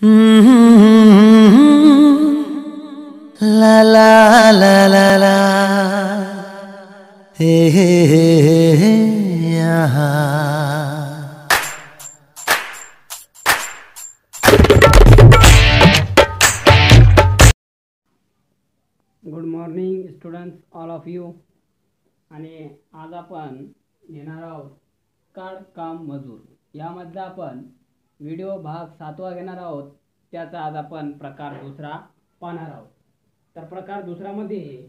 La la la la la, hey hey hey hey, aha. Good morning students all of you. आणि आज आपण घेणार आहोत काळ काम मजूर यामधला आपण व्हिडिओ भाग 7वा घेणार आहोत. त्याचा आज आपण प्रकार दुसरा पाहणार आहोत. तर प्रकार दुसरामध्ये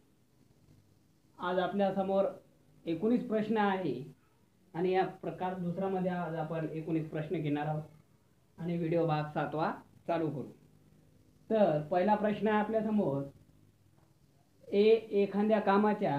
आज आपल्या समोर 19 प्रश्न आहे आणि या प्रकार दुसरामध्ये आज आपण 19 प्रश्न घेणार आहोत आणि व्हिडिओ भाग 7वा चालू करू. तर पहिला प्रश्न आहे आपल्या समोर. एखाद्या कामाच्या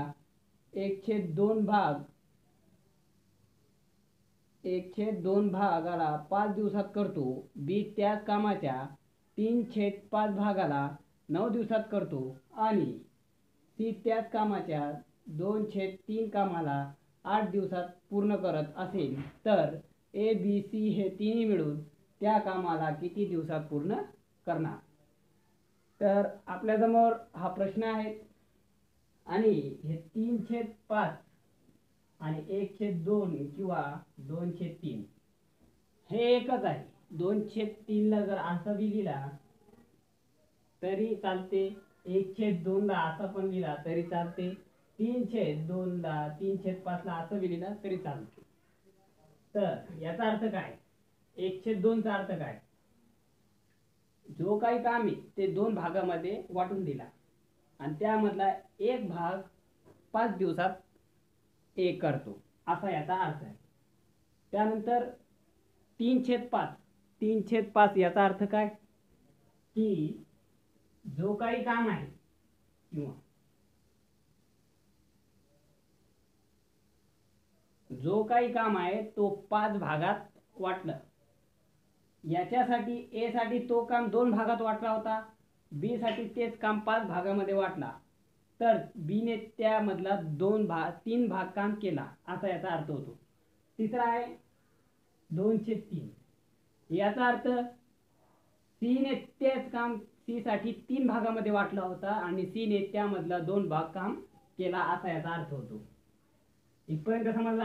1/2 भागाला 5 दिवसात करतो. बी त्याच कामाच्या 3/5 भागाला 9 दिवसात करतो आणि सी त्याच कामाच्या 2/3 कामाला 8 दिवसात पूर्ण करत असेल तर ए बी सी हे तिन्ही मिळून त्या कामाला किती दिवसात पूर्ण करणार. तर आपल्यासमोर हा प्रश्न आहे आणि हे 3/5 आणि 1/2 किंवा 2/3 हे एकच आहे. 2/3 ला जर असा बी लिहिला तरी चालते, 1/2 ला असा पण लिहिला तरी चालते, 3/2 ला 3/5 ला असं बी लिहिला तरी चालते. तर याचा अर्थ काय? 1/2 चा अर्थ काय? जो काही काम आहे ते 2 भागामध्ये वाटून दिला आणि त्यामधला एक भाग 5 दिवसात करतो असा याचा अर्थ आहे. त्यानंतर 3/5 याचा अर्थ काय की जो काही काम आहे किंवा जो काही काम आहे तो 5 भागात वाटलं. याच्यासाठी ए साठी तो काम 2 भागात वाटला होता, बी साठी तेच काम 5 भागामध्ये वाटला तर बी ने त्यामधला 3 भाग काम केला असा याचा अर्थ होतो. तिसरा आहे 2/3 याचा अर्थ सी ने तेच काम सी साठी 3 भागामध्ये वाटला होता आणि सी ने त्यामधला 2 भाग काम केला असा याचा अर्थ होतो. इथपर्यंत समजला.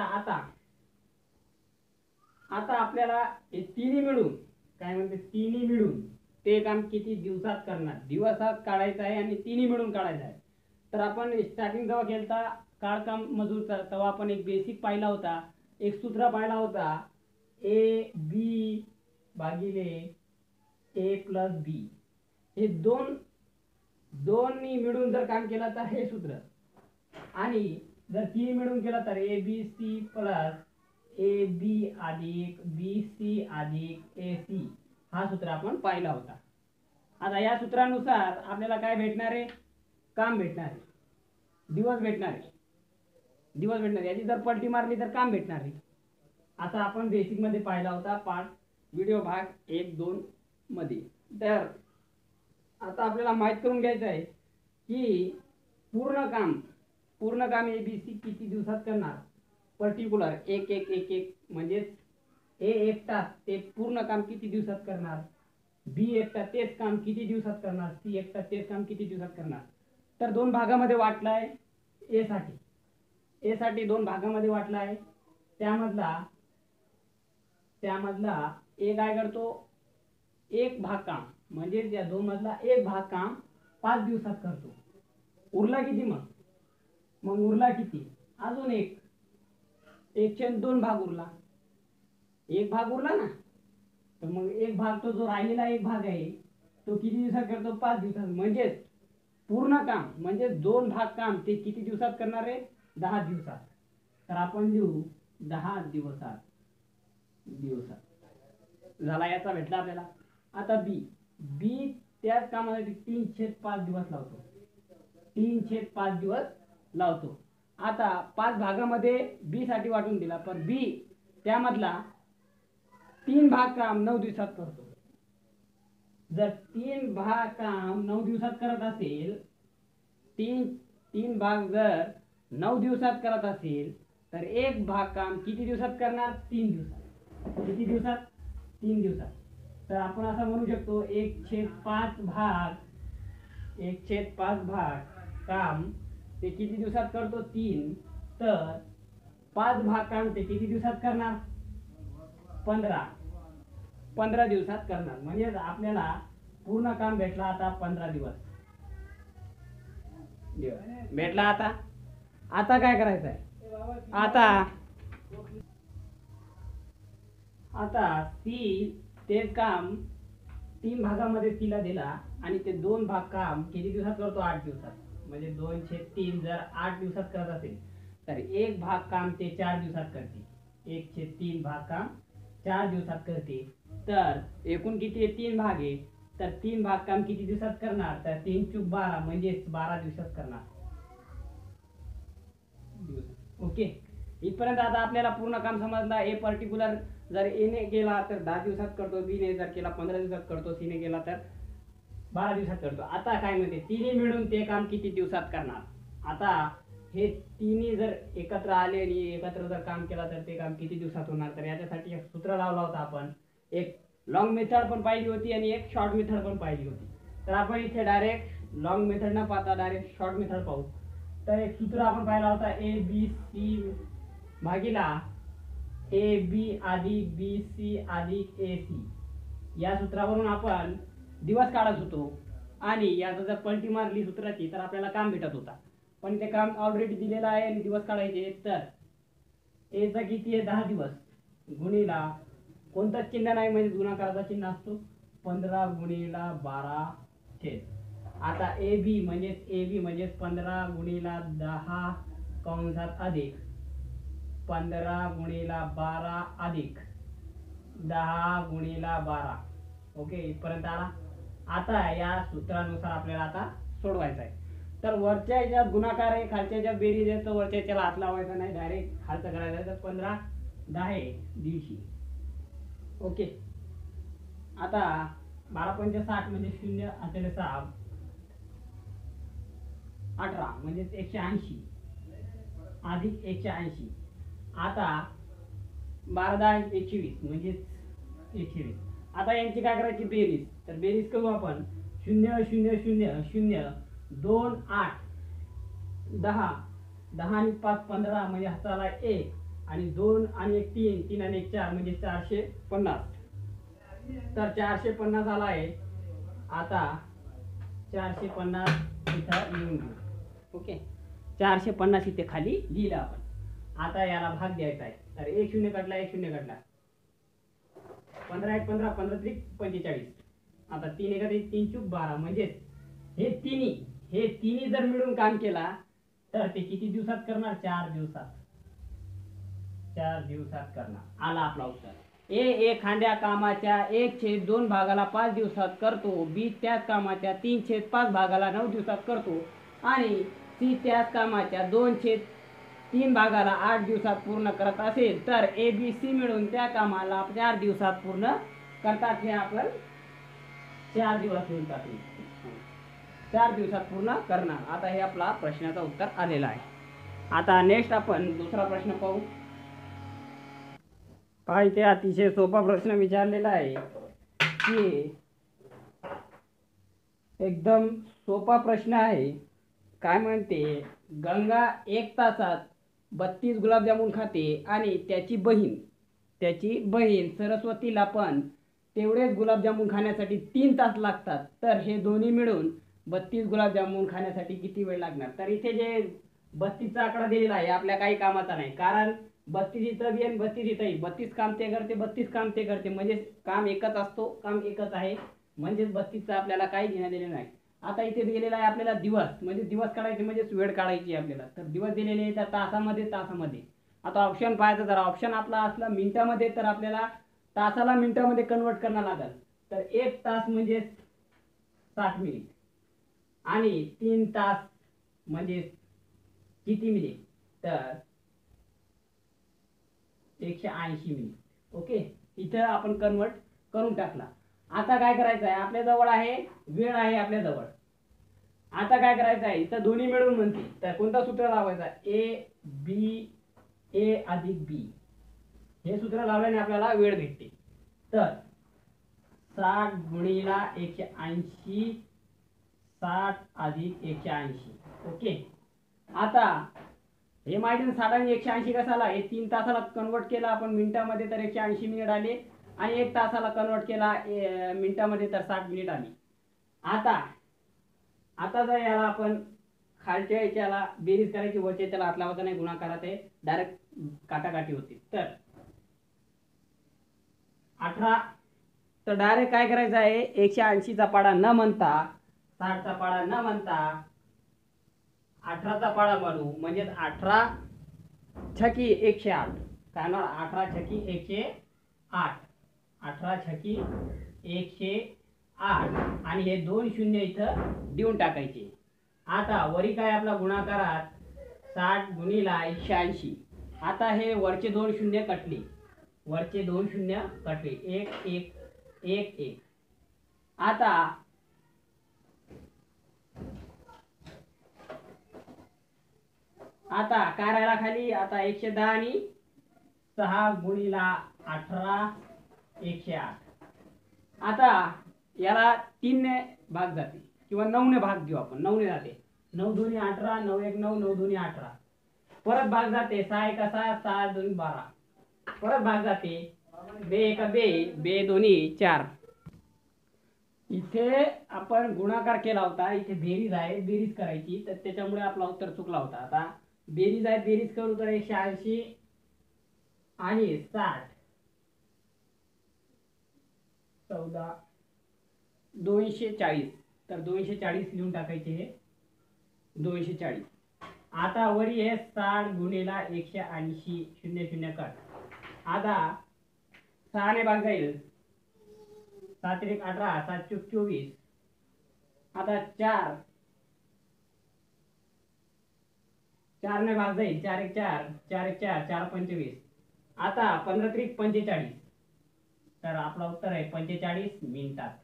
आता आपल्याला हे तिन्ही मिळून काय म्हणते, तिन्ही मिळून ते काम किती दिवसात करणार, दिवसात काढायचं आहे आणि तिन्ही मिळून काढायचं आहे. तर आपण स्टार्टिंग जेव्हा केलता काळ काम मजूरचा तेव्हा आपण एक बेसिक पाहिला होता, एक सूत्र पाहिला होता, ए बी भागिले ए प्लस बी. हे दोन्ही मिळून जर काम केलं तर हे सूत्र, आणि जर तिन्ही मिळून केलं तर A B C plus A B अधिक बी सी अधिक ए सी हा सूत्र आपण पाहिला होता. आता या सूत्रानुसार आपल्याला काय भेटणार आहे? काम भेटणार आहे, दिवस भेटणार आहे. याची जर पलटी मारली तर काम भेटणार आहे. आता आपण बेसिक मध्ये पाहिला होता पार्ट व्हिडिओ भाग 1-2 मध्ये. तर आता आपल्याला माहित करून घ्यायचं आहे की पूर्ण काम ए बी सी किती दिवसात करणार. पर्टिक्युलर एक म्हणजे ए एकटा ते पूर्ण काम किती दिवसात करणार, बी एकटा तेच काम किती दिवसात करणार, सी एकटा तेच काम किती दिवसात करणार. तर 2 भागामध्ये वाटला आहे. ए साठी 2 भागामध्ये वाटला आहे. त्यामधला ए काय करतो, एक भाग काम म्हणजे या 2 मधला एक भाग काम 5 दिवसात करतो. उरला किती मग उरला किती? अजून 1/2 भाग उरला. एक भाग उरला ना, तर मग एक भाग तो जो राहिलेला एक भाग आहे तो किती दिवसात करतो? 5 दिवसात. म्हणजेच पूर्ण काम म्हणजे 2 भाग काम ते किती दिवसात करणार आहे? 10 दिवसात. तर आपण लिहू 10 दिवसात झाला. याचा भेटला आपल्याला. आता बी त्याच कामासाठी 3/5 दिवस लावतो. 3/5 दिवस लावतो. आता 5 भागामध्ये बी साठी वाटून दिला, पण बी त्यामधला 3 भाग काम 9 दिवसात करतो. जर 3 भाग काम 9 दिवसात करत असेल, 3 भाग जर 9 दिवसात करत असेल तर एक भाग काम किती दिवसात करणार? 3 दिवसात. किती दिवसात? 3 दिवसात. तर आपण असं म्हणू शकतो 1/5 भाग 1/5 भाग काम ते किती दिवसात करतो 3, तर 5 भाग काम ते किती दिवसात करणार 15 दिवसात करणार. म्हणजे आपल्याला पूर्ण काम भेटला आता 15 दिवस भेटला. आता काय करायचं आहे, आता ती ते काम 3 भागामध्ये तिला दिला आणि ते 2 भाग काम किती दिवसात करतो 8 दिवसात. म्हणजे 2/3 जर 8 दिवसात करत असेल तर 1 भाग काम ते 4 दिवसात करते. 1/3 भाग काम 4 दिवसात करते. तर एकूण किती आहे 3 भाग आहे, तर 3 भाग काम किती दिवसात करणार, तर 3 × 12 म्हणजे 12 दिवसात करणार. ओके, इथपर्यंत आता आपल्याला पूर्ण काम समजलं. ए पर्टिक्युलर जर ए ने केला तर 10 दिवसात करतो, बी ने जर केला 15 दिवसात करतो, सी ने केला तर 12 दिवसात करतो. आता काय म्हणते, तिन्ही मिळून ते काम किती दिवसात करणार. आता हे तिन्ही जर एकत्र आले आणि एकत्र जर काम केला तर ते काम किती दिवसात होणार. तर याच्यासाठी एक सूत्र लावला होता आपण. एक लॉंग मेथड पण पाहिली होती आणि एक शॉर्ट मेथड पण पाहिली होती. तर आपण इथे डायरेक्ट लॉंग मेथड न पाहता डायरेक्ट शॉर्ट मेथड पाहू. तर एक सूत्र आपण पाहिला होता, A B C भागिला A B अधिक बी सी अधिक ए सी. या सूत्रावरून आपण दिवस काढत होतो आणि याचं जर पलटी मारली सूत्राची तर आपल्याला काम भेटत होता. पण ते काम ऑलरेडी दिलेलं आहे आणि दिवस काढायचे. तर ए चा किती आहे 10 दिवस गुणिला कोणताच चिन्ह नाही म्हणजे गुणाकाराचा चिन्ह असतो 15 गुणिला 12 छेद. आता ए बी म्हणजे 15 गुणिला 10 कंसात अधिक 15 गुणिला 12 अधिक 10 गुणिला 12. ओके, इथपर्यंत आला. आता या सूत्रानुसार आपल्याला आता सोडवायचं आहे. तर वरच्या याच्यात गुणाकार आहे, खालच्या याच्यात बेरीज आहे, तर वरच्या याच्याला हात लावायचा नाही, डायरेक्ट खालचं करायचं आहे. तर 15 10 आहे 150. ओके, आता 12 × 5 = 60 म्हणजे 0 असेल 6 18 म्हणजे 180 अधिक 180. आता 12 10 120 म्हणजे 120. आता यांची काय करायची बेरीज. तर बेरीज करू आपण 0 0 0 0 2 8 10 10 आणि 5 15 म्हणजे हाताला 1 आणि 2 आणि 1 3 3 आणि 1 4 म्हणजे 450. तर 450 आला आहे. आता 450 इथं लिहून घेऊ. ओके, 450 इथे खाली लिहिलं आपण. आता याला भाग द्यायचा आहे. तर 1 0 काढला 1 0 काढला 15 1 15 15 3 45. आता 3 1 3 × 12 म्हणजे हे तिन्ही जर मिळून काम केला तर ते किती दिवसात करणार 4 दिवसात. 4 दिवसात करणार. आला आपला उत्तर. ए एखाद्या कामाच्या 1/2 भागाला 5 दिवसात करतो, बी त्याच कामाच्या 3/5 भागाला 9 दिवसात करतो आणि सी त्याच कामाच्या 2/3 भागाला 8 दिवसात पूर्ण करत असेल तर ए बी सी मिळून त्या कामाला 4 दिवसात पूर्ण करतात. हे आपण 4 दिवस लिहून टाकू. 4 दिवसात पूर्ण करणार. आता हे आपला प्रश्नाचं उत्तर आलेलं आहे. आता नेक्स्ट आपण दुसरा प्रश्न पाहू. पहा, इथे अतिशय सोपा प्रश्न विचारलेला आहे की एकदम सोपा प्रश्न आहे. काय म्हणते, गंगा 1 तासात 32 गुलाबजामुन खाते आणि त्याची बहीण सरस्वतीला पण तेवढेच गुलाबजामुन खाण्यासाठी 3 तास लागतात. तर हे दोन्ही मिळून 32 गुलाबजामुन खाण्यासाठी किती वेळ लागणार. तर इथे जे 32चा आकडा दिलेला आहे आपल्या काही कामाचा नाही, कारण 32 इथं बी आणि 32 इथंही. 32 काम ते करते 32 काम ते करते म्हणजे काम एकच असतो, काम एकच आहे. म्हणजेच 32चा आपल्याला काही घेणं दिलेलं नाही. आता इथे दिलेला आहे आपल्याला दिवस, म्हणजे दिवस काढायचे म्हणजे वेळ काढायची आपल्याला. तर दिवस दिलेले आहे त्या तासामध्ये. आता ऑप्शन पाहायचं. जर ऑप्शन आपला असला मिनिटामध्ये तर आपल्याला तासाला मिनिटामध्ये कन्वर्ट करणं लागेल. तर 1 तास म्हणजे 60 मिनिट आणि 3 तास म्हणजे किती मिनिट, तर 180 मिनिट. ओके, इथं आपण कन्वर्ट करून टाकला. आता काय करायचं आहे, आपल्या जवळ आहे वेळ आहे आपल्या जवळ. आता काय करायचं आहे, इथं दोन्ही मिळून म्हणते तर कोणता सूत्र लावायचा, ए अधिक बी. हे सूत्र लावल्याने आपल्याला वेळ भेटते. तर 60 गुणिला 180, 60 अधिक 180. ओके. आता हे माहिती ना 60 आणि 180 कसाला, हे 3 तासाला कन्वर्ट केला आपण मिनिटामध्ये तर 180 मिनिट आले, आणि 1 तासाला कन्वर्ट केला मिनिटामध्ये तर 60 मिनिट आली. आता जर याला आपण खालच्या याच्याला बेरीज करायची, वरच्या याच्याला हात लावायचा नाही, गुणाकारात आहे, डायरेक्ट काटाकाटी होती. तर 18, तर डायरेक्ट काय करायचं आहे, 180चा पाडा न म्हणता, 60चा पाडा न म्हणता 18चा पाडा म्हणू, म्हणजे 18 छकी 108. काय ना, 18 छकी 108, 18 छकी 108, आणि हे 2 शून्य इथं देऊन टाकायचे. आता वरी काय आपला गुणाकारात 60 गुणिला 180. आता हे वरचे 2 शून्य कटले, वरचे 2 शून्य कटले, 1 1 1 1. आता काय राहिला खाली, आता 110 आणि 6 गुणिला 18 108. आता याला 3 ने भाग जाते किंवा 9 ने भाग देऊ आपण, 9 ने जाते, 9 दोन्ही 18, 9 1 9, 9 दोन्ही 18. परत भाग जाते, 6 1 6, 6 दोन्ही 12. परत भाग जाते, बे एका बे, बे दोन्ही 4. इथे आपण गुणाकार केला होता, इथे बेरीज आहे, बेरीज करायची, तर त्याच्यामुळे आपला उत्तर चुकला होता. आता बेरीज आहे, बेरीज करू तर 180 आणि 60, 14 240. तर 240 लिहून टाकायचे, हे 240. आता वरी हे 60 गुणिला 180, 0 0 कट. आता 6 ने भाग जाईल, 7 1 18, 7 चूक 24. आता 4 ने भाग जाईल, 4 1 4, 4 1 4, 4 25. आता 15 3 45. तर आपला उत्तर आहे 45 मिनिटात.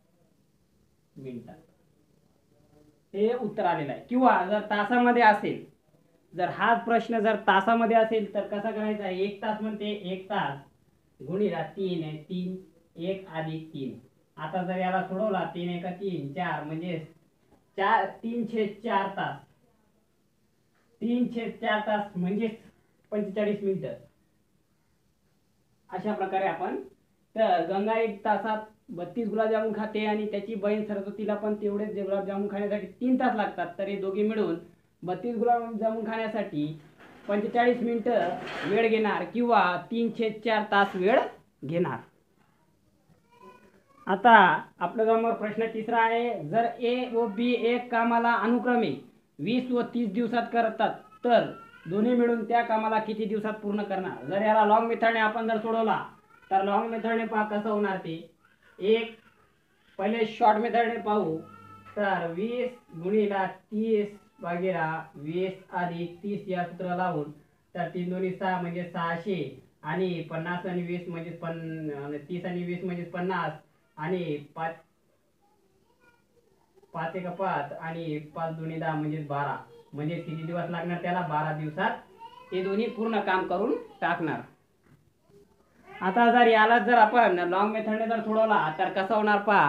हे उत्तर आलेलं आहे. किंवा जर तासामध्ये असेल, जर हाच प्रश्न जर तासामध्ये असेल तर कसा करायचा आहे, 1 तास म्हणते, 1 तास गुणिला 3 आहे, 3 1 अधिक 3. आता जर याला सोडवला, 3 1 3 4, म्हणजे 3/4 तास, 3/4 तास म्हणजे 45 मिनिटं. अशा प्रकारे आपण, तर गंगा 1 तासात 32 गुलाबजामुन खाते आणि त्याची बहीण सरस्वतीला पण तेवढेच गुलाबजामुन खाण्यासाठी 3 तास लागतात. तर हे दोघे मिळून 32 गुलाबजामुन खाण्यासाठी 45 मिनिटं वेळ घेणार किंवा 3/4 तास वेळ घेणार. आता आपल्या समोर प्रश्न तिसरा आहे, जर ए व बी एक कामाला अनुक्रमे 20 व 30 दिवसात करतात तर दोन्ही मिळून त्या कामाला किती दिवसात पूर्ण करणार. जर याला लॉंग मेथडने आपण जर सोडवला तर लॉंग मेथडने पहा कसं होणार ते. एक पहिले शॉर्ट मेथडने पाहू, तर 20 गुणिला 30 भागिला 20 अधिक 30 या सूत्र लावून, तर 3 दोन्ही 6 म्हणजे 600, आणि 50 आणि 20 म्हणजे 30 आणि 20 म्हणजे 50, आणि 5 1 5 आणि 5 दोन्ही 10 म्हणजे 12. म्हणजे किती दिवस लागणार त्याला, 12 दिवसात ते दोन्ही पूर्ण काम करून टाकणार. आता जर याला जर आपण लॉंग मेथडने जर सोडवला तर कसं होणार पहा.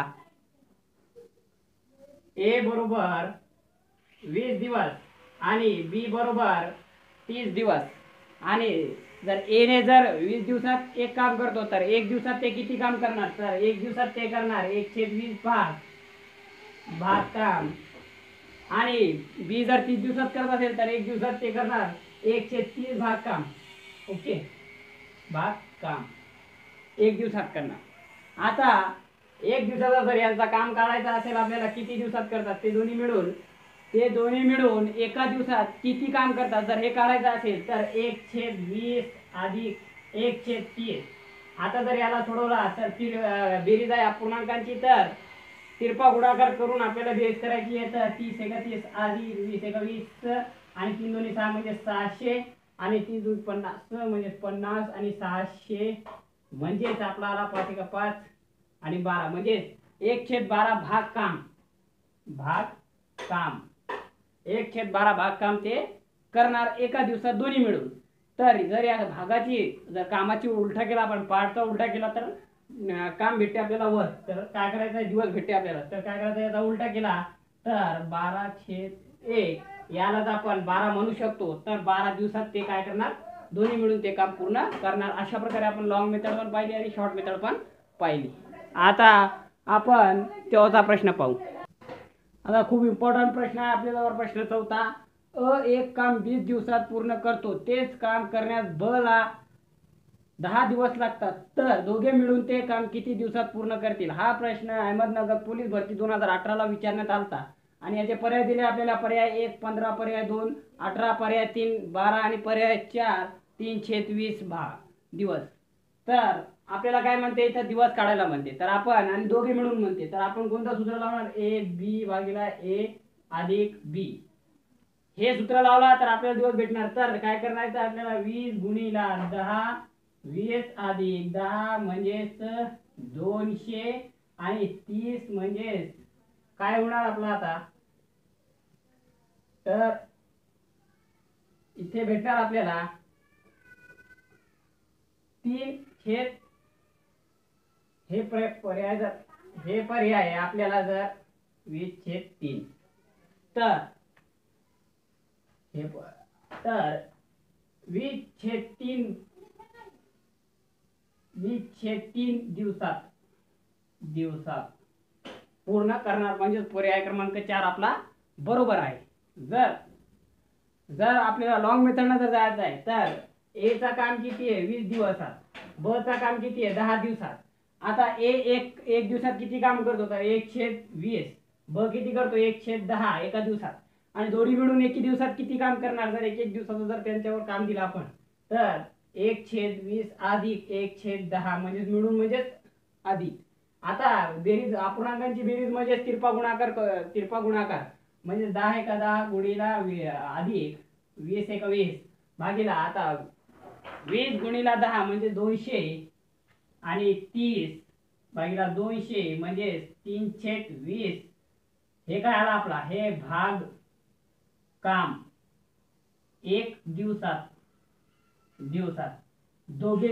ए बरोबर 20 दिवस आणि बी बरोबर 30 दिवस, आणि जर ए ने जर 20 दिवसात एक काम करतो तर 1 दिवसात ते किती काम करणार, तर 1 दिवसात ते करणार 1/20 भाग काम, आणि बी जर 30 दिवसात करत असेल तर 1 दिवसात ते करणार 1/30 भाग काम. ओके, भाग काम 1 दिवसात करणार. आता 1 दिवसाचा जर यांचा काम काढायचा असेल आपल्याला, किती दिवसात करतात ते दोन्ही मिळून एका दिवसात किती काम करतात जर हे काढायचं असेल तर 1/20 अधिक 1/30. आता जर याला सोडवला तर बेरीज आहे अपूर्णांकांची, तर तिरपा गुणाकार करून आपल्याला बेरीज करायची आहे. तर 30 1 30 अधिक 20 1 20, आणि 3 दोन्ही 6 म्हणजे 600, आणि 3 दोन्ही 50 म्हणजे 50, आणि 600 म्हणजेच आपल्याला 5 1 5 आणि 12 म्हणजे 1/12 भाग काम 1/12 भाग काम ते करणार एका दिवसात दोन्ही मिळून. तर जर या भागाची जर कामाची उलटा केला आपण, पार्टचा उलटा केला तर काम भेटते आपल्याला वर, तर काय करायचं आहे, दिवस भेटते आपल्याला, तर काय करायचं, याचा उलटा केला तर 12/1 यालाच आपण 12 म्हणू शकतो. तर 12 दिवसात ते काय करणार, दोन्ही मिळून ते काम पूर्ण करणार. अशा प्रकारे आपण लॉंग मेथड पण पाहिली आणि शॉर्ट मेथड पण पाहिली. आता आपण चौथा प्रश्न पाहू. आता खूप इम्पॉर्टंट प्रश्न आहे आपल्याजवळ. प्रश्न चौथा, एक काम 20 दिवसात पूर्ण करतो, तेच काम करण्यास ब ला 10 दिवस लागतात, तर दोघे मिळून ते काम किती दिवसात पूर्ण करतील? हा प्रश्न अहमदनगर पोलीस भरती 2018 ला विचारण्यात आलता. आणि याचे पर्याय दिले आपल्याला. पर्याय 1 15, पर्याय 2 18, पर्याय 3 12 आणि पर्याय 4 3/20 दिवस. तर आपल्याला काय म्हणते, इथं दिवस काढायला म्हणते, तर आपण आणि दोघे मिळून म्हणते, तर आपण कोणतं सूत्र लावणार, ए बी भागिले ए अधिक बी. हे सूत्र लावला तर आपल्याला दिवस भेटणार. तर काय करायचं आपल्याला, 20 गुणिला 10, 20 अधिक 10 म्हणजेच 200 आणि 30 म्हणजेच काय होणार आपला आता, तर इथे भेटणार आपल्याला 3 हे पर्याय, जर हे पर्याय आपल्याला जर 20/3, तर हे तर 20/3 दिवसात पूर्ण करणार, म्हणजे पर्याय क्रमांक 4 आपला बरोबर आहे. जर आपल्याला लॉंग मेथडनं जर जायचं आहे, तर ए चा काम किती आहे, 20 दिवसात, ब चा काम किती आहे, 10 दिवसात. आता ए एक दिवसात किती काम करतो, तर 1/20, ब किती करतो, 1/10 एका दिवसात. आणि दोन्ही मिळून एकी दिवसात किती काम करणार, जर एक दिवसाचं जर त्यांच्यावर काम दिलं आपण, तर 1/20 अधिक 1/10 म्हणजे मिळून म्हणजेच अधिक. आता बेरीज, अपूर्णांकांची बेरीज म्हणजे तिरपा गुणाकार म्हणजे 10 एका 10 गुणिला अधिक 20 एका 20 भागीला, आता 20 गुणिला 10 म्हणजे 200 आणि 30 भागीला 200 म्हणजे 3/20. हे काय आला आपला, हे भाग काम एक दिवसात दोघे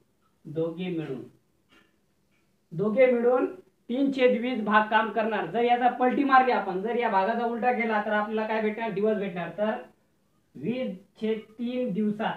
मिळून 3/20 भाग काम करणार. जर याचा पलटी मारली आपण, जर या भागाचा उलटा केला, तर आपल्याला काय भेटणार, दिवस भेटणार. तर 20/3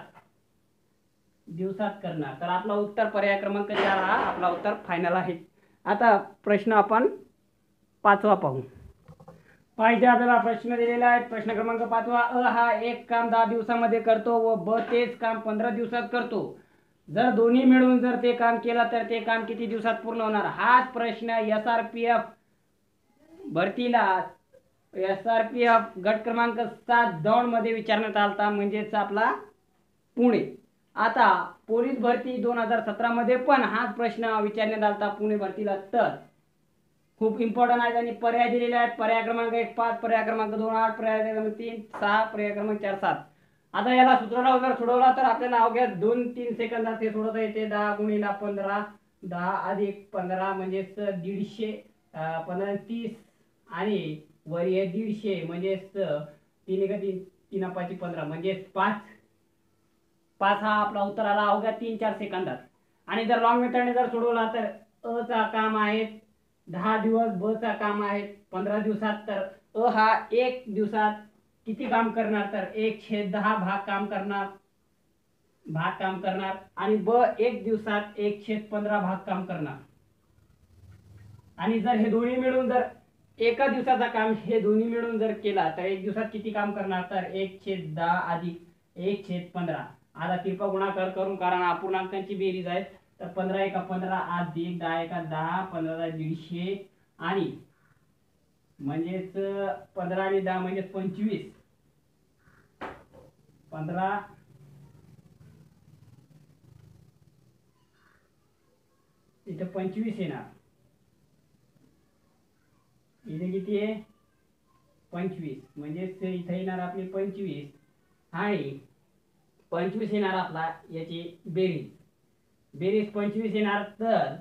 दिवसात करणार. तर आपला उत्तर पर्याय क्रमांक 4 हा आपला उत्तर फायनल आहे. आता प्रश्न आपण 5वा पाहू. पाहिजे आपल्याला प्रश्न दिलेला आहे. प्रश्न क्रमांक 5वा, हा एक काम 10 दिवसामध्ये करतो व ब तेच काम 15 दिवसात करतो. जर दोन्ही मिळून जर ते काम केलं, तर ते काम किती दिवसात पूर्ण होणार? हाच प्रश्न SRPF भरतीला SRPF गट क्रमांक 7 दौंडमध्ये विचारण्यात आलता, म्हणजेच आपला पुणे. आता पोलीस भरती 2017 मध्ये पण हाच प्रश्न विचारण्यात आलता पुणे भरतीला. तर खूप इम्पॉर्टंट आहे. आणि पर्याय दिलेले आहेत. पर्याय क्रमांक 1 5, पर्याय क्रमांक 2 8, पर्याय क्रमांक 3 6, पर्याय क्रमांक 4 7. आता याला सूत्राला जर सोडवला, तर आपल्याला अवघ्या 2-3 सेकंदात ते सोडवता येते. 10 गुणिला 15, 10 अधिक 15 म्हणजेच 150, 15 30 आणि वर 150 म्हणजेच 3 एका 3 5 15 म्हणजेच 5 हा आपला उत्तर आला अवघ्या 3-4 सेकंदात. आणि जर लॉंग मेथडने जर सोडवला, तर अ चा काम आहे 10 दिवस, ब चा काम आहे 15 दिवसात. तर अ हा 1 दिवसात किती काम करणार, तर 1/10 भाग काम करणार आणि ब 1 दिवसात 1/15 भाग काम करणार. आणि जर हे दोन्ही मिळून जर एका दिवसाचा काम हे दोन्ही मिळून जर केला, तर 1 दिवसात किती काम करणार, तर 1/10 अधिक 1/15. आता तिरपा गुणाकार करून, कारण अपूर्णांकांची बेरीज आहे, तर 15 एका 15 अधिक 10 एका 10, 15 150 आणि म्हणजेच 15 आणि 10 म्हणजे 25. 15 इथे 25 येणार, इथे किती आहे 25, म्हणजेच इथे येणार आपली 25 आणि 25 येणार आपला याची बेरीज 25 येणार. तर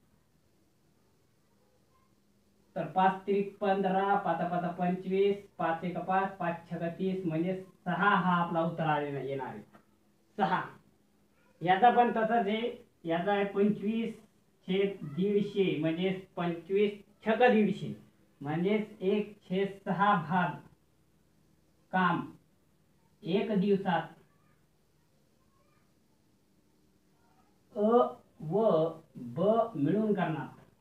5 त्रिक 15, 5 5 25, 5 1 5, 5 6 30 म्हणजे 6 हा आपला उत्तर येणार आहे. 6 याचा पण तसाच आहे. याचा आहे 25 1/150 म्हणजे 25/150 म्हणजेच 1/6 भाग काम एक दिवसात अ व ब मिळून करणार.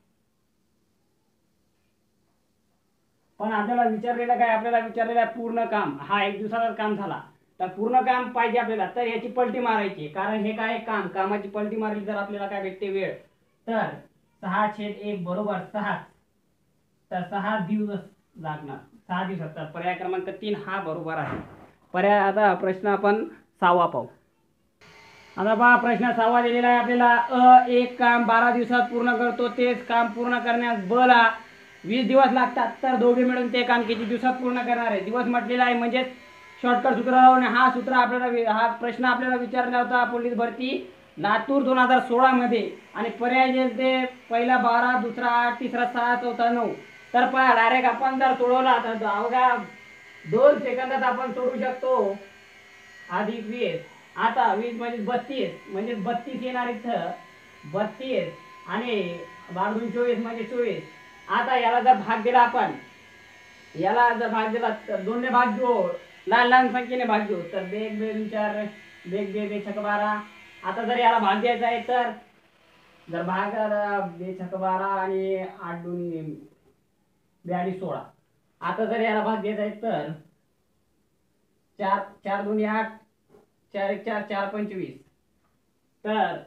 पण आपल्याला विचारलेलं काय, आपल्याला विचारलेलं आहे पूर्ण काम. हा एक दिवसाचा काम झाला, तर पूर्ण काम पाहिजे आपल्याला, तर याची पलटी मारायची. कारण हे काय काम, कामाची पलटी मारली तर आपल्याला काय भेटते, वेळ. तर 6/1 बरोबर 6, तर 6 दिवस लागणार. 6 दिवसात. तर पर्याय क्रमांक 3 हा बरोबर आहे. पर्याय. आता प्रश्न आपण 6वा पाहू. आता पहा, प्रश्न 6वा दिलेला आहे आपल्याला. एक काम 12 दिवसात पूर्ण करतो, तेच काम पूर्ण करण्यास ब ला 20 दिवस लागतात, तर दोघे मिळून ते काम किती दिवसात पूर्ण करणार आहे. दिवस म्हटलेला आहे, म्हणजे शॉर्टकट सूत्र लावणे. हा सूत्र आपल्याला, हा प्रश्न आपल्याला विचारला होता पोलीस भरती लातूर 2016 मध्ये. आणि पर्याय जे ते पहिला 12, दुसरा 8, तिसरा 6, चौथा 9. तर पहा, डायरेक्ट आपण जर सोडवला तर अवघ्या 2 सेकंदात आपण सोडू शकतो. अधिक 20, आता 20 म्हणजे 32, म्हणजे 32 येणार इथं. 32 आणि 12 24 म्हणजे 24. आता याला जर भाग दिला आपण, याला जर भाग दिला तर 2 ने भाग देऊ, लहान लहान संख्येने भाग देऊ. तर 1 2 4 1 2 6 12. आता जर याला भाग द्यायचा आहे तर जर भाग 2 6 12 आणि 8 2 42 16. आता जर याला भाग द्यायचा आहे तर 4 4 2 8, 4 1 4 4 25. तर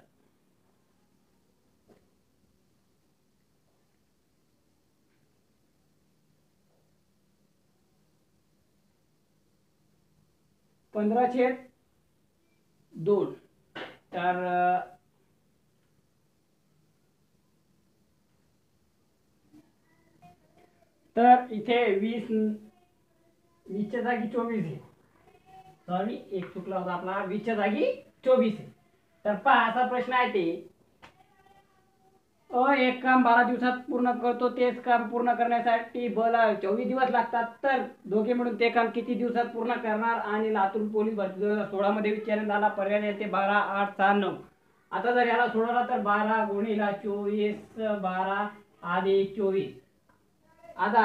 15/2. तर इथे 20च्या जागी 24 आहे. सॉरी, एक चुकला होता आपला. 20च्या जागी 24 आहे. तर पहा, असा प्रश्न आहे ते. एक काम 12 दिवसात पूर्ण करतो, तेच काम पूर्ण करण्यासाठी ब ला 24 दिवस लागतात, तर दोघे मिळून ते काम किती दिवसात पूर्ण करणार. आणि लातूर पोलीस भरती 2016 मध्ये विचारण्यात आला. पर्याय येते 12 8 6 9. आता जर याला सोडवला तर 12 गुणिले 24 12 अधिक 24. आता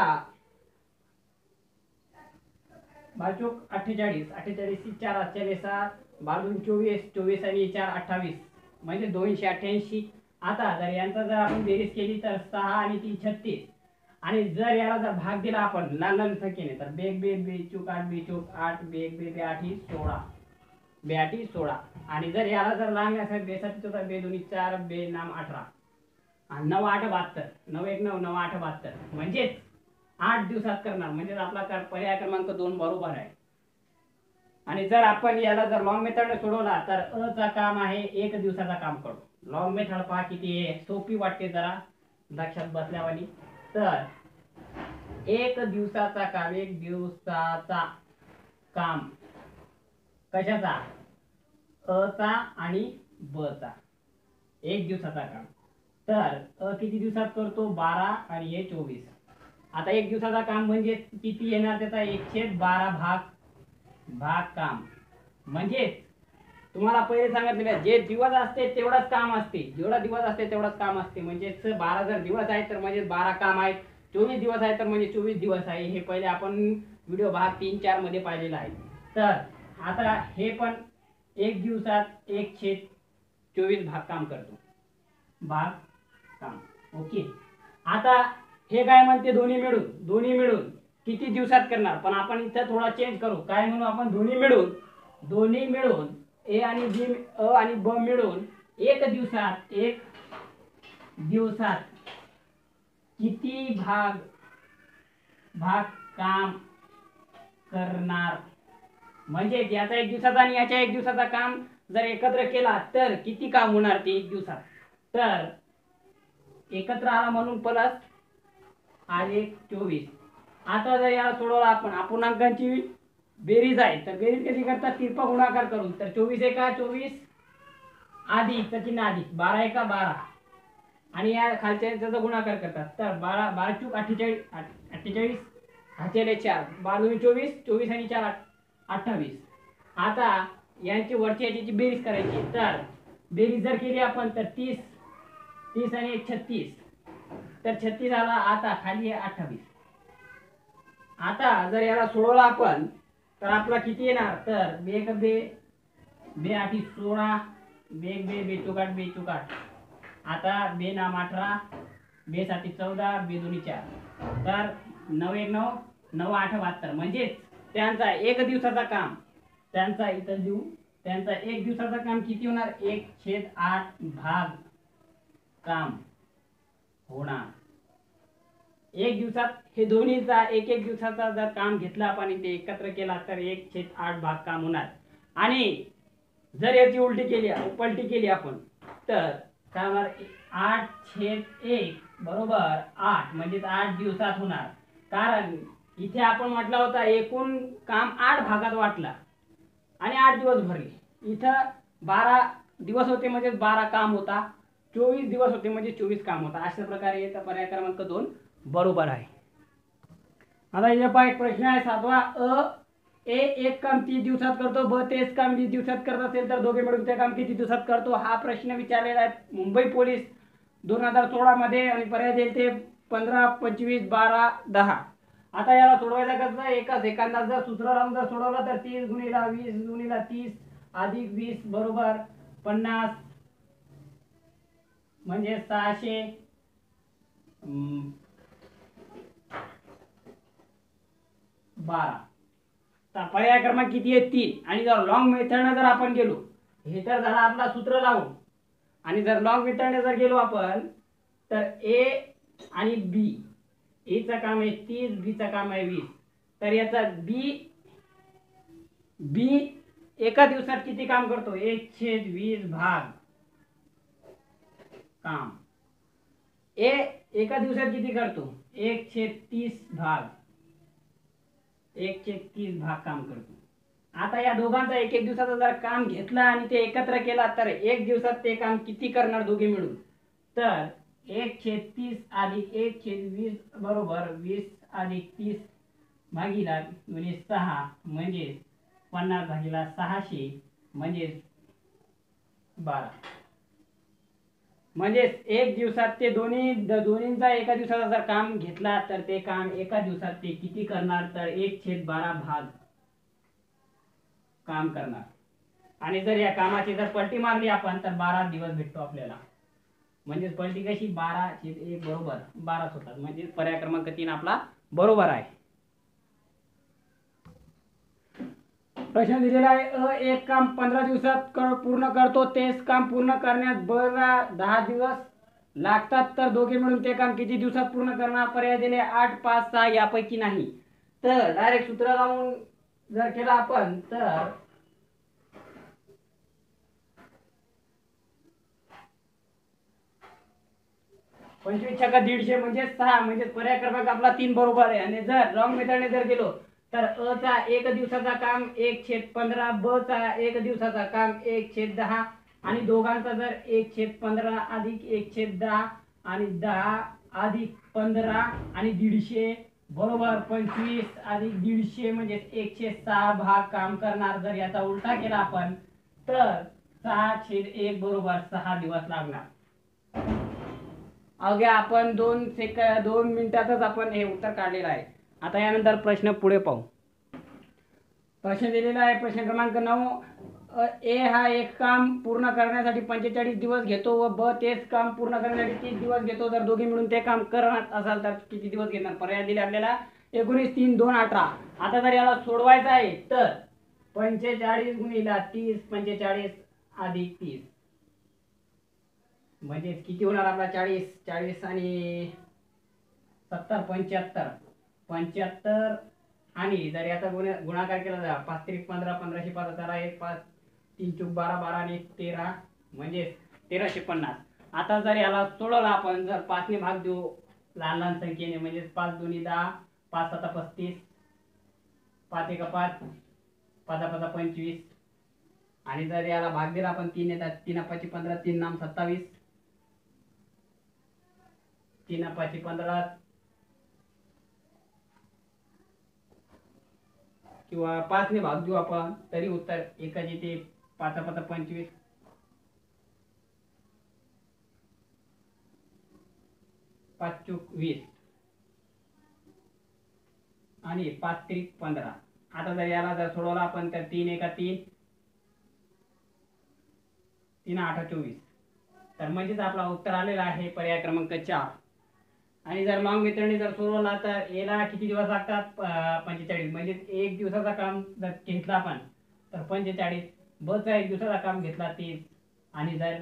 12 48 48 4 48 7 12 24 24 आणि 4 28 म्हणजे 288. आता जर यांचा जर आपण बेरीज केली तर 6 आणि 3 36. आणि जर याला जर भाग दिला आपण लहान लहान संख्येने तर 2 2 2 चूक 8 2 चूक 8 2 2 2 8 16 82 16. आणि जर याला जर लहान असेल बेसाठी तर 2 2 4 2 नाम 18 आणि 9 8 72 9 1 9 9 8 72 म्हणजेच 8 दिवसात करणार. म्हणजे आपला पर्याय क्रमांक 2 बरोबर आहे. आणि जर आपण याला जर लॉंग मेथडने सोडवला तर अ चा काम आहे 1 दिवसाचा काम करू. लॉंग मेथड पहा किती आहे, सोपी वाटते जरा लक्षात बसल्यावानी. तर 1 दिवसाचा काम, 1 दिवसाचा काम कशाचा, अ चा आणि ब चा. 1 दिवसाचा काम. तर अ किती दिवसात करतो, 12 आणि हे 24. आता 1 दिवसाचा काम म्हणजे किती येणार, त्याचा 1/12 भाग काम. म्हणजे तुम्हाला पहिले सांगितलेलं जे दिवस असते तेवढाच काम असते, जेवढा दिवस असते तेवढाच काम असते. म्हणजे 12 जर दिवस आहेत तर म्हणजे 12 काम आहेत. 24 दिवस आहेत तर म्हणजे 24 दिवस आहे. हे पहिले आपण व्हिडिओ भाग 3 4 मध्ये पाहिलेला आहे. तर आता हे पण 1 दिवसात 1/24 भाग काम करतो, भाग काम. ओके. आता हे काय म्हणते, दोन्ही मिळून किती दिवसात करणार. पण आपण इथं थोडा चेंज करू. काय म्हणू आपण, दोन्ही मिळून ए आणि बी, अ आणि ब मिळून 1 दिवसात किती भाग काम करणार. म्हणजे याचा 1 दिवसाचा आणि याच्या 1 दिवसाचा काम जर एकत्र केला तर किती काम होणार ते 1 दिवसात. तर एकत्र आला म्हणून प्लस आणि 24. आता जर याला सोडवला आपण, अपूर्णांकांची बेरीज आहे तर बेरीज कशी करतात, तिरपा गुणाकार करून. तर 24 एका 24 अधिक त्याची अधिक 12 एका 12 आणि या खालच्या त्याचा गुणाकार करतात. तर 12 12 चूक 48 48 हाचेले 4 12 24 24 आणि 4 28. आता यांची वरची याची बेरीज करायची. तर बेरीज जर केली आपण तर 30 30 आणि 1 36, तर 36 आला. आता खाली आहे 28. आता जर याला सोडवला आपण तर आपला किती येणार, तर बे एक बे, बे 8 16, बे एक बे, बे चौक 8, बे चौक 8. आता बे नाम 18, बे 7 14, बे 2 4, तर 9 1 9, 9 8 72. म्हणजेच त्यांचा एक दिवसाचा काम, त्यांचा इथं देऊ, त्यांचा एक दिवसाचा काम किती होणार, 1/8 भाग काम होणार एक दिवसात. हे दोन्हीचा एक एक दिवसाचा जर काम घेतला आपण ते एकत्र केला तर 1/8 भाग काम होणार. आणि जर याची पलटी केली आपण तर काय होणार, 8/1 बरोबर 8, म्हणजे 8 दिवसात होणार. कारण इथे आपण म्हटला होता एकूण काम 8 भागात वाटला आणि 8 दिवस भरले. इथं 12 दिवस होते म्हणजे 12 काम होता, 24 दिवस होते म्हणजे 24 काम होता. अशा प्रकारे येतं पर्याय क्रमांक 2 बरोबर आहे. आता इथे पहा एक प्रश्न आहे 7वा. ए एक काम 30 दिवसात करतो, ब तेच काम 20 दिवसात करत असेल तर दोघे मिळून ते काम किती दिवसात करतो. हा प्रश्न विचारलेला आहे मुंबई पोलीस 2016 मध्ये आणि पर्याय देईल ते 15 25 12 10. आता याला सोडवायचा कसं, एका सेकंदात जर सूत्र लावून जर सोडवलं तर 30 गुणिला 20 गुणिला 30 अधिक 20 बरोबर 50, म्हणजे 600 12. तर पर्याय क्रमांक किती आहे, 3. आणि जर लॉंग मेथडने जर आपण गेलो, हे तर झाला आपला सूत्र लावून, आणि जर लॉंग मेथडने जर गेलो आपण तर ए आणि बी, ए चं काम आहे 30, बी चं काम आहे 20. तर याचा बी एका दिवसात किती काम करतो, 1/20 भाग काम. ए एका दिवसात किती करतो, 1/30 भाग, 1/30 भाग काम करतो. आता या दोघांचा एक एक दिवसाचा जर काम घेतला आणि ते एकत्र केला तर एक दिवसात ते काम किती करणार दोघे मिळून, तर 1/30 अधिक 1/20 बरोबर 20 अधिक 30 भागीला 6, म्हणजे 50 भागीला 600, म्हणजे 12. म्हणजे एक दिवसात ते दोन्हींचा एका दिवसाचा जर काम घेतला तर ते काम एका दिवसात ते किती करणार, तर 1/12 भाग काम करणार. आणि जर या कामाची जर पलटी मारली आपण तर 12 दिवस भेटतो आपल्याला. म्हणजे पलटी कशी, 12/1 बरोबर 12 होतात. म्हणजे पर्याय क्रमांक 3 आपला बरोबर आहे. प्रश्न दिलेला आहे एक काम 15 दिवसात पूर्ण करतो, तेच काम पूर्ण करण्यात ब 10 दिवस लागतात, तर दोघे मिळून ते काम किती दिवसात पूर्ण करणार. पर्याय दिले 8 5 6 यापैकी नाही. तर डायरेक्ट सूत्र लावून जर केला आपण तर 25 छक्का 150 म्हणजे 6, म्हणजे पर्याय क्रमांक आपला 3 बरोबर आहे. आणि जर लॉंग मेथडने जर गेलो तर अ चा एक दिवसाचा काम 1/15, ब चा एक दिवसाचा काम 1/10, आणि दोघांचा जर 1/15 अधिक 1/10 आणि 10 अधिक 15 आणि 150 बरोबर 25 अधिक 150 म्हणजे 106 भाग काम करणार. जर याचा उलटा केला आपण तर 6/1 बरोबर 6 दिवस लागणार. अवघ्या आपण 2 मिनिटातच आपण हे उत्तर काढलेलं आहे. आता यानंतर प्रश्न पुढे पाहू. प्रश्न दिलेला आहे प्रश्न क्रमांक 9. ए हा एक काम पूर्ण करण्यासाठी 45 दिवस घेतो व ब तेच काम पूर्ण करण्यासाठी 30 दिवस घेतो. जर दोघे मिळून ते काम करत असाल तर किती दिवस घेणार. पर्याय दिले आपल्याला 19 3 2 18. आता जर याला सोडवायचं आहे तर 45 गुणिला 30 45 अधिक 30 म्हणजे किती होणार आपला 40 आणि 70 75 आणि जर याचा गुणाकार केला तर 5 3 15 15 5 12 1 5 3 चूक 12 12 आणि 13 म्हणजे 1350. आता जर याला सोडवलं आपण जर 5 ने भाग देऊ लहान लहान संख्येने म्हणजे 5 2 10 5 7 35 5 1 5 5 5 25 आणि जर याला भाग दिला आपण 3 येतात 3 5 15 3 नाम 27 3 5 15 किंवा 5 ने भाग देऊ आपण तरी उत्तर एकाच येते 5 5 25 5 चूक 20 आणि 5 त्रिक 15. आता जर याला जर सोडवला आपण तर 3 एका 3 3 8 24. तर म्हणजेच आपला उत्तर आलेला आहे पर्याय क्रमांक 4. आणि जर लॉंग मेथडने जर सोडवला तर याला किती दिवस लागतात 45. म्हणजे एक दिवसाचा काम जर घेतला आपण तर 45. बचा एक दिवसाचा काम घेतला 30. आणि जर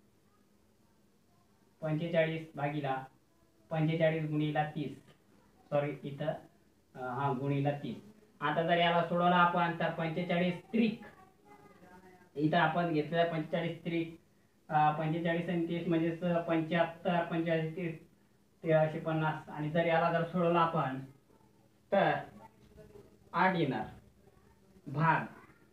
45 भागीला 45 गुणिला 30, सॉरी इथं गुणिला 30. आता जर याला सोडवला आपण तर 45 त्रिक, इथं आपण घेतलं 45 त्रिक 45 आणि 30 म्हणजे 75. 45 30 1350. आणि जर याला जर सोडवला आपण तर 8 येणार भाग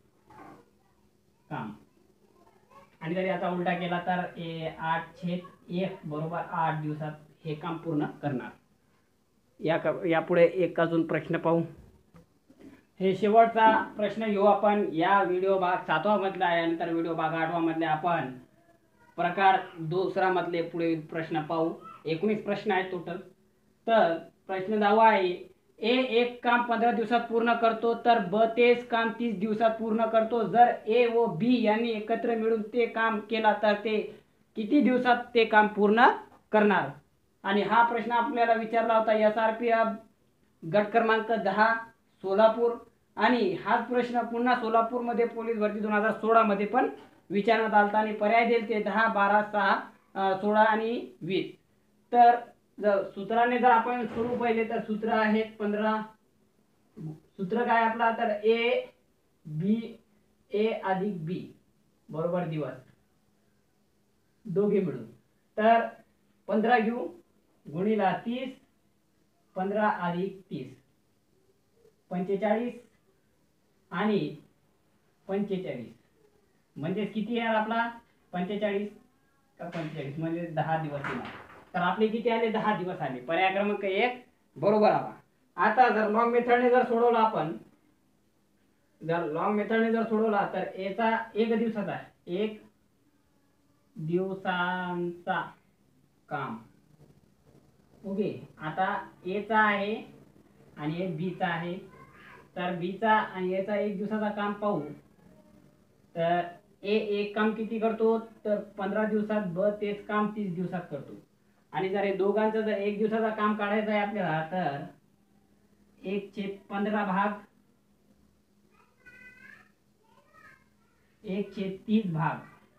काम. आणि जर याचा उलटा केला तर 8/1 बरोबर 8 दिवसात हे काम पूर्ण करणार. यापुढे एक अजून प्रश्न पाहू. हे शेवटचा प्रश्न घेऊ आपण. या व्हिडिओ भाग 7वा मधला आहे. नंतर व्हिडिओ भाग 8वा मधले आपण प्रकार 2 मधले पुढे प्रश्न पाहू. 19 प्रश्न आहेत टोटल. तर प्रश्न 10वा आहे. ए एक काम 15 दिवसात पूर्ण करतो तर ब तेच काम 30 दिवसात पूर्ण करतो. जर ए व बी यांनी एकत्र मिळून ते काम केला तर ते किती दिवसात ते काम पूर्ण करणार. आणि हा प्रश्न आपल्याला विचारला होता SRPF गट क्रमांक 10 सोलापूर. आणि हाच प्रश्न पुन्हा सोलापूरमध्ये पोलीस भरती 2016 मध्ये पण विचारण्यात आला आणि पर्याय दिले ते 10 12 6 16 आणि 20. तर जर सूत्राने जर आपण सुरू पहिले तर सूत्र आहेत 15. सूत्र काय आपला तर ए अधिक बी बरोबर दिवस दोघे मिळून. तर 15 घेऊ गुणिला 30. 15 अधिक 30 45 आणि 45 म्हणजे किती येणार आपला 45 का 45 म्हणजे 10 दिवस येणार. तर आपले किती आले 10 दिवस आले. पर्याय क्रमांक 1 बरोबर आला. आता जर लॉंग मेथडने जर सोडवला आपण तर याचा 1 दिवसाचा 1 दिवसांचा काम. ओके. आता ए चा आहे आणि बी चा आहे. तर बी चा आणि याचा 1 दिवसाचा काम पाहू. तर ए एक काम किती करतो तर 15 दिवसात, ब तेच काम 30 दिवसात करतो. आणि जर हे दोघांचं जर 1 दिवसाचा काम काढायचं आहे आपल्याला तर 1/15 भाग 1/30 भाग.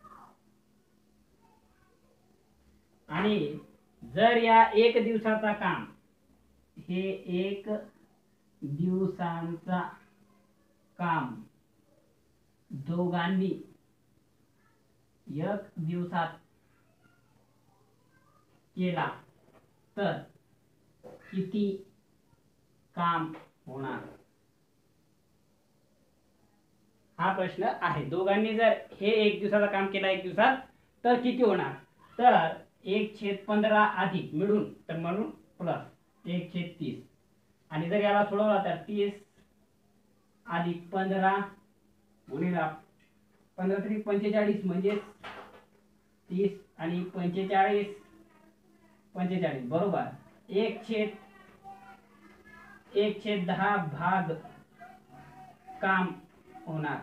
आणि जर या 1 दिवसाचा काम हे 1 दिवसांचा काम दोघांनी 1 दिवसात केला तर किती काम होणार. हा प्रश्न आहे. दोघांनी जर हे 1 दिवसाचा काम केला 1 दिवसात तर किती होणार. तर 1/15 अधिक मिळून तर म्हणून प्लस 1/30. आणि जर याला सोडवला तर 30 अधिक 15 गुणिला 15 त्रिक 45 म्हणजे 30 आणि 45 बरोबर 1/10 भाग काम होणार.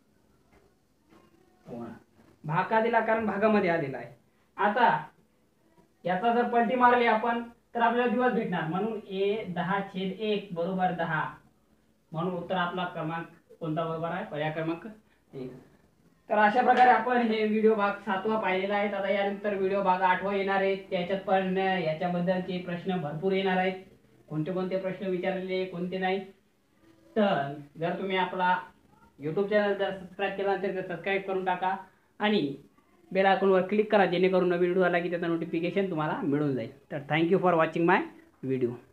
भाग का दिला कारण भागामध्ये आलेला आहे. आता याचा जर पलटी मारली आपण तर आपल्याला दिवस भेटणार. म्हणून A10/1 बरोबर 10. म्हणून उत्तर आपला क्रमांक कोणता बरोबर आहे पर्याय क्रमांक 1. तर अशा प्रकारे आपण हे व्हिडिओ भाग 7वा पाहिलेला आहे. आता यानंतर व्हिडिओ भाग 8वा येणार आहे. त्याच्यात पण याच्याबद्दलचे प्रश्न भरपूर येणार आहेत. कोणते कोणते प्रश्न विचारलेले कोणते नाही. तर जर तुम्ही आपला YouTube चॅनल जर सबस्क्राईब केला तर सबस्क्राईब करून टाका आणि बेल आयकॉनवर क्लिक करा जेणेकरून नवीन व्हिडिओ आला की त्याचा नोटिफिकेशन तुम्हाला मिळून जाईल. तर thank you for watching my video.